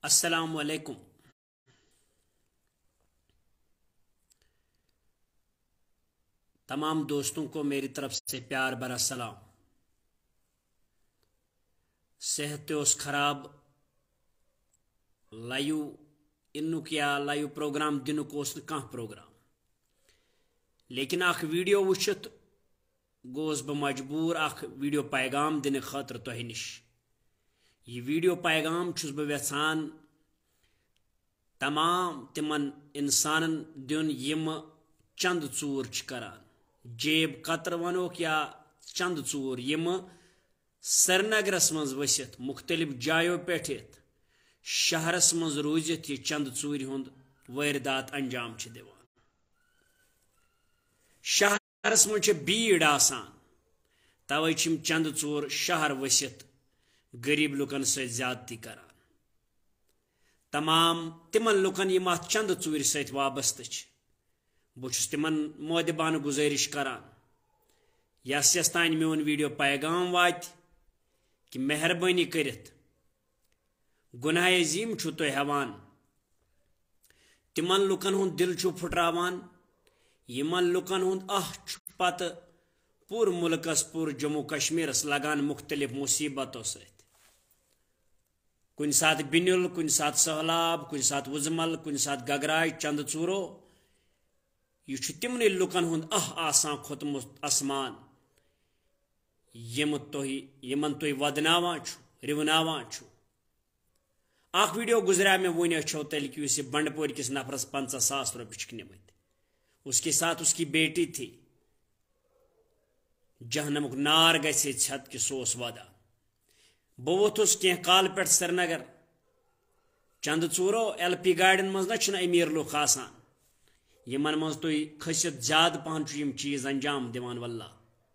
السلام علیکم۔ تمام دوستوں کو میری طرف سے پیار بھرا سلام۔ صحت اس خراب لائیو انک یا لائیو پروگرام دنک اس کانٛہہ پروگرام، لیکن اخ ویڈیو وچھت گوس بہ مجبور اخ ویڈیو پیغام دن خاطر تہ نش۔ یہ ویڈیو پیغام چھس بہ ویژھان تمام تمن انسانن دن یم چند ژور چھ کران، جیب قطر ونوک یا چند ژور یم سرینگرس مز ورست مختلف جایو پیٹھت شہرس مز روزت یہ چند ژور ہند واردات انجام چھ دیوان۔ شہرس مز بھیڑ آسان، توے چھم چند ژور شہر ورست غریب لکن ست زیادتی کران۔ تمام تمن لکن یم ات چند ژور ست وابستہ چھ، بہس تمن مودبانہ گزارش کران یس یس تان میون ویڈیو پیغام وات کہ مہربانی کرت گناہ عظیم چھو تہ ہیوان، تمن لکن ہند دل چھو پھٹراوان یمن لکن ہند پتہ پور ملکس پور جموں کشمیرس لگان مختلف مصیبتوں ست، کن سات بنل، کن سات سہلاب، کن سات وزمل، کن سات گگرائی چند ژورو۔ یہ تمن لکن ہند آسان کھوتمت اسمان یمن تھی ودناوان چھو روناوان چھو۔ اخ ویڈیو گزرا میں ون اچھو تل کہ اس بنڈپور کس نفرس 50,000 روپے چھ نمت، اس کے ساتھ اس کی بیٹی تھی، جہنمک نار گھے چھت کہ سوس ودا۔ بہ ووتھس کی کال پہ سرینگر، چند ژورو ایل پی گاڑین مز نہ امیر لوگ آسان، یمن مز تھی کھست زیادہ پہن یم چیز انجام دیوان واللہ۔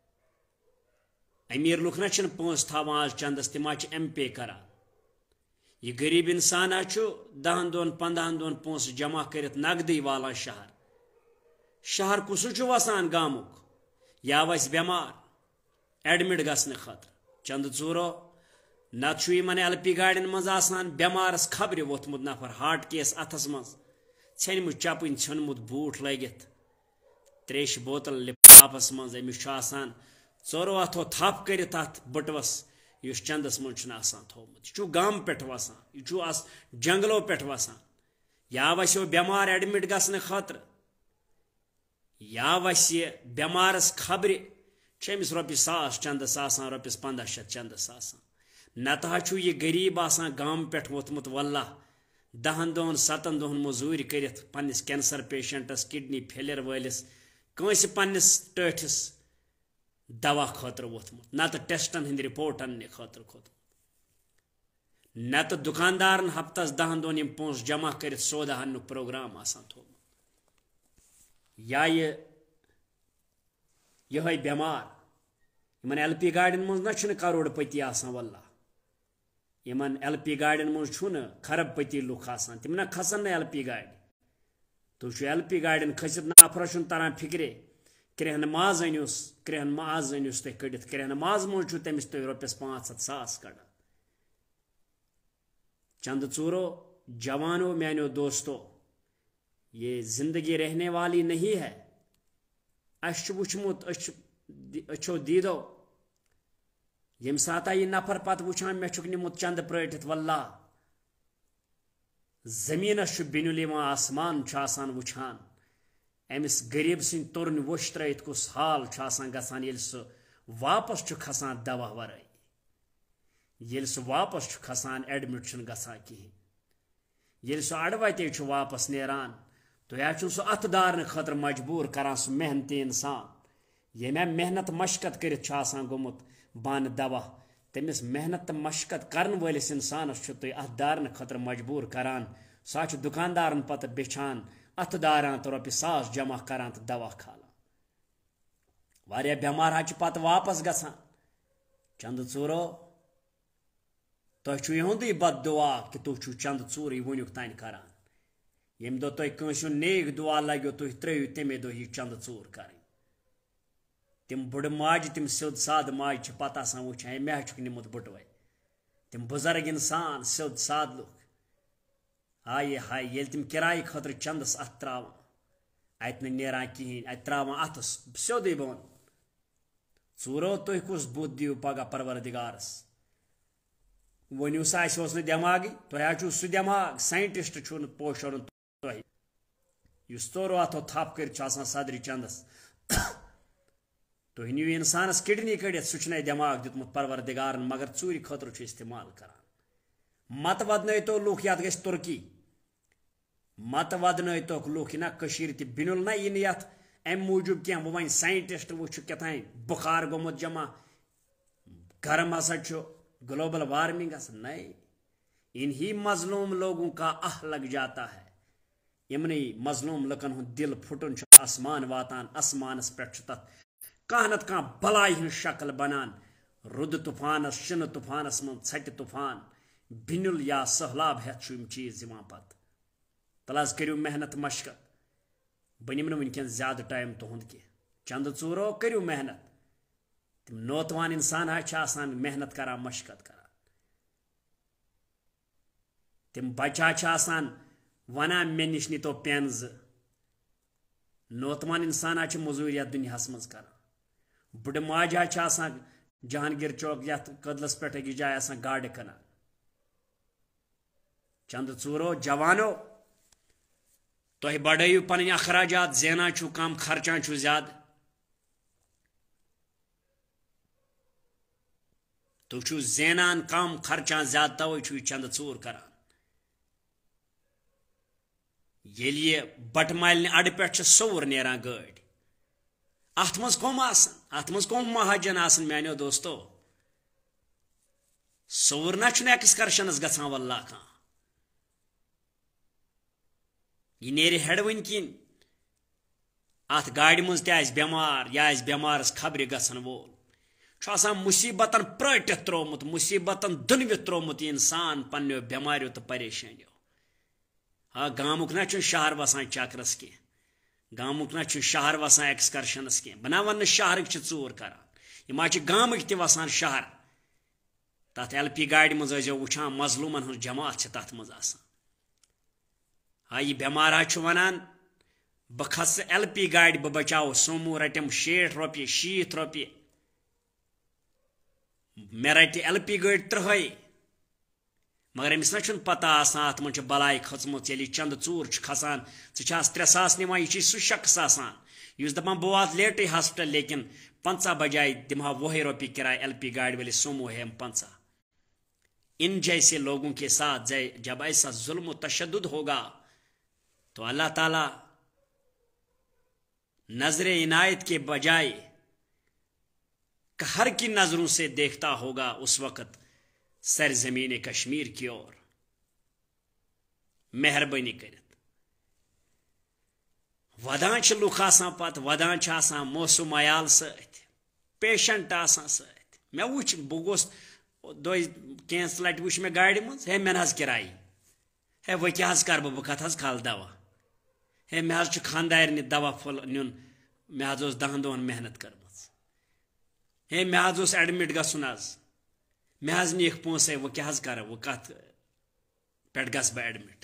امیر لوگ نہ پونس تھاوان آج چندس تم ایم پے کران۔ یہ غریب انسان 10 دۄہن 15 دۄہن پونس جمع کرت نقدی والان شہر۔ شہر کسو وسان گامک یا وس بیمار ایڈمٹ گھنہ خاطر، چند ژورو نت ایل پی گاڑین مز آسان بیمارس خبر ووتمت نفر ہارٹ کیس اتھس مز ژھنمت چپن ژھنمت بوٹ لگت تریش بوتل لفافس مز، امس آسان ژورو اتھو تھپ کرت ات بٹوس اس چندس من آسان تھومت۔ یہ گام پہ وسان، یہ جنگلو پہ وسان، یا وسو بیمار ایڈمٹ گھنہ خاطر، یا وس بیمارس خبر چمس رۄپیہِ 100 چندس آسان، رۄپیس 1500 چندس آسان۔ نتہ یہ غریب آسان گام پہ ووتمت واللہ 10 دۄہن 7 دۄہن مزوری کرت پنس کینسر پیشنٹس، کڈنی فیلیر ولس، کنس پنس ٹھٹھس دوا خاطر ووتمت، نت ٹیسٹن ہند رپورٹ انہ خاطر کھوتمت، نت دکاندارن ہفتس 10 دۄہن یم پونس جمع کرت سودا انک پروگرام آسان تھومت۔ یا یہ بیمار یمن ایل پی گاڑین مز نہ کروڑ پتی آسان واللہ، یمن ایل پی گاڑین مز خرب پتی لوگ آسان، تم نہ کھسن ایل پی گاڑی، تھی ایل پی گاڑین کھست نفرس تران فکرے کرہن ماز انوس، کرہن ماز انوس تھی کڑت، کرہن ماز مز تمس تھی رۄپیس 500,000 کڑان۔ چند ژورو جوانوں میانو دوستو، یہ زندگی رہنے والی نہیں ہے۔ اس وچمت اچھو دیدو یم سات یہ نفر پتہ وچان مے چھک نمت چند پرٹت واللہ زمینس بنل آسمان آسان وچان، امس غریب سن ترن وش ترت کس حال گسان یل سہ واپس کھسان دوا ورائے، یل سہ واپس کھسان ایڈمٹ گسان کہین، یل سہ اڑوتے واپس نیران تو سہ ات دارن خاطر مجبور کران سہ محنتی انسان یمہ محنت مشقت کرت گومت بان دوا، تمس محنت تو مشقت کرن ولس انسانس تھی ات دارن خاطر مجبور کران، سہ دکاندارن پتہ بچھان ات داران تو رۄپیہِ 100 جمع کران تو دوا کھالان۔ واریاہ بیمار پتہ واپس گژھان۔ چند ژورو تہ یہندی بد دعا کہ تھی چند ژور ونیک تان کران، یم دہ تہ کنس نیک دعا لگو تھی ترٛٲیِو تمے دہ یہ چند ژور کریں۔ تم بڑ ماج، تم سیود ساد ماج پتہ آسان وچان مے چھک نمت بٹوے، تم بزرگ انسان سیود ساد لوگ آئی ہائی یل تم کرائے خاطر چندس ات تراوان ات نیران کہین ات تراوان اتس سیودے بہ ون ژورو تھی کس بت دیو پگہ پروردگارس ونیو سا اس دماغی تہ چھو سہ دماغ سائنٹسٹ چھو پوشرن تہ اس ژورو اتھو تھپ کر صدر چندس تھی نیو انسانس کڈنی کڑت سہ دماغ دتمت پروردگارن مگر ژور خاطر استعمال کران مت ودن تو لوک یت گژھِ ترقی مت ودن تو لوک نا کشیر تہ بنل نا یہ یت ام موجود کی بہ ون سائنٹسٹ وچ کتھائیں بخار گومت جمع گرم ہسا گلوبل وارمنگ نہیں انہی مظلوم لوگوں کا لگ جاتا ہے یمنی مظلوم لکن ہند دل پھٹن آسمان واتان آسمانس پہ تک کھانا نت کھانا بلائی ہن شکل بنان رد طوفانس شن طوفانس من ژھٹہ طوفان بنل یا سہلاب ہیت چیز پتہ تل حظ کریو محنت مشقت بہ نم ونکن زیادہ ٹائم تہد کی چند ژورو کریو محنت تم نوتوان انسان آسان محنت کران مشقت کران تم بچہ آسان ونان مے نش نیتو پین نوتوان انسان مزور یتھ دنیا مز کران بڑ ماجہ آسان جہانگیر چوک یتھ قدلس پہ اکس جائے آسان گاڑ کنان چند ژورو جوانو تہ بڑھو پن اخراجات زینان چھو کم خرچان چھو زیادہ تو چھو زینان کم خرچان زیادہ توے چھو چند ژور کران یل یہ بٹ مالن اڑ پہ سور نیران گاڑی ات مز کم ات مز کم مہاجن میانو دوستو سور نا چھن ایکسکرشنس گژھان واللہ کھانا یہ نیرِ ہیڈ ون کن ات گاڑی مز تہ بیمار یا بیمارس خبر گژھن وول مصیبتن پرٹت ترومت مصیبتن دنوت ترومت انسان پنو بیماریو تو پریشانیو ہاں گامک نا چھ شہر وسان چکرس کی گامک نا چھ شہر وسان ایکسکرشنس کی بنا ون شہرک ژور کران یہ چھ گامک تہ وسان شہر تت ایل پی گاڑی مز وچھان مظلومن ہن جماعت چھ تت مز آسان ہاں یہ بیمار ونان بہ کھس ایل پی گاڑی بہ بچاو سومو رٹم 60 روپیہ 60 روپیہ مے رٹ ایل پی گاڑی 30 مگر امس نا پتہ آسان ات من بلائی کھچمت یل چند ژور کھسان ژھاس 3,000 نوان یہ سہ شخص آسان اس دپان بہ وات لیٹے ہاسپٹل لیکن 50 بجائے دمہا 20 روپیہ کرایہ ایل پی گاڑی والے سومو ہے 50 ان جیسے لوگوں کے ساتھ جب ایسا ظلم و تشدد ہوگا تو اللہ تعالی نظر عنایت کے بجائے قہر کی نظروں سے دیکھتا ہوگا اس وقت سرزمین کشمیر کی اور مہربانی کرت ودان لوک آسان پت ودان آسان موسم عیال ست پیشنٹ آسان ست مے وچ بہ گوس کینس لٹ وچ مے گاڑی مز ہے مے نز کرائی ہے وہ کیا کر بہ کت حظ کھال دوا ہے مے حظ خاندارنہ دوا پھل نیون مے حظ 10 دۄہن محنت کرمز ہے مے حظ ایڈمٹ گژھُن حظ مے حظ نیک پونسے وہ کیا حظ کر وہ کت پہ گس بہ ایڈمٹ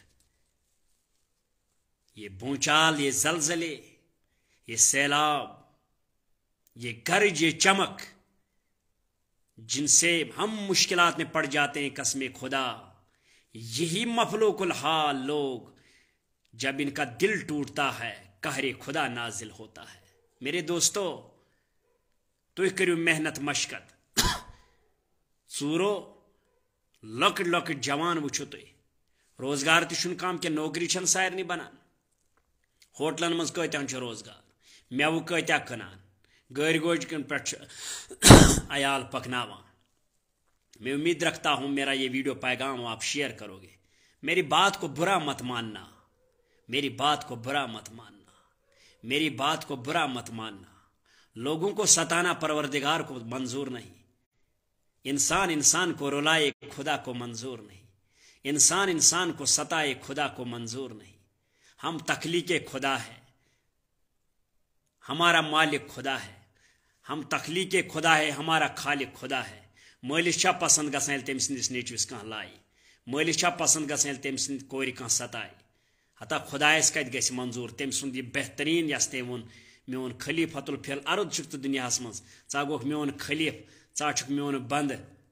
یہ بونچال یہ زلزلے یہ سیلاب یہ گرج یہ چمک جن سے ہم مشکلات میں پڑ جاتے ہیں قسم خدا یہی مفلوق الحال لوگ جب ان کا دل ٹوٹتا ہے قہر خدا نازل ہوتا ہے میرے دوستو تھی کرو محنت مشقت ژورو لکٹ لکٹ جوان وچھو تھی روزگار تہ کم کہ نوکری چھن سارنی بنان ہوٹلن مز کتن روزگار میوہ کتیا کنان گاڑی گوج کن پہ عیال پکناوان میں امید رکھتا ہوں میرا یہ ویڈیو پیغام آپ شیئر کرو گے میری بات کو برا مت ماننا میری بات کو برا مت ماننا میری بات کو برا مت ماننا لوگوں کو ستانا پروردگار کو منظور نہیں انسان انسان کو رلائے خدا کو منظور نہیں انسان انسان کو ستائے خدا کو منظور نہیں ہم تخلیق خدا ہے ہمارا مالک خدا ہے ہم تخلیق خدا ہے ہمارا خالق خدا ہے مالس چھا پسند گژھان تم سندس نیچوس کھانا لائی مالس چھا پسند گژھان تم سند کور کھانا ستائے حتیٰ خدایس کت گژھِ منظور تم سند یہ بہترین یس تم وون میون خلیفۃ الفی الارض چھُکھ ژٕ دنیاہس منٛز ژٕ گوکھ میون خلیف ژٕ چھُکھ میون بند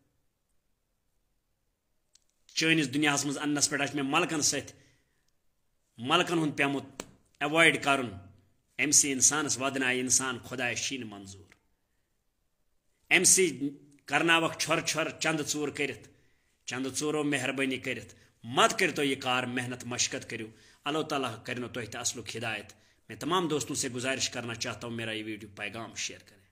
چٲنِس دنیاہس منٛز اننس پٮ۪ٹھ مےٚ ملکن سۭتۍ ملکن ہُنٛد پیومُت ایوایڈ کرُن أمۍ انسانس ودنایہِ انسان خدایس چھی نہٕ منظور أمۍ کرناوکھ چھۄر چھۄر چند ژوٗر کٔرِتھ چند ژوٗرو مہربٲنی کٔرِتھ مت کٔرتو یہ کار محنت مشقت کرو اللہ تعالیٰ کرنو تۄہہِ تہِ اصلُک ہدایت میں تمام دوستوں سے گزارش کرنا چاہتا ہوں میرا یہ ویڈیو پیغام شیئر کریں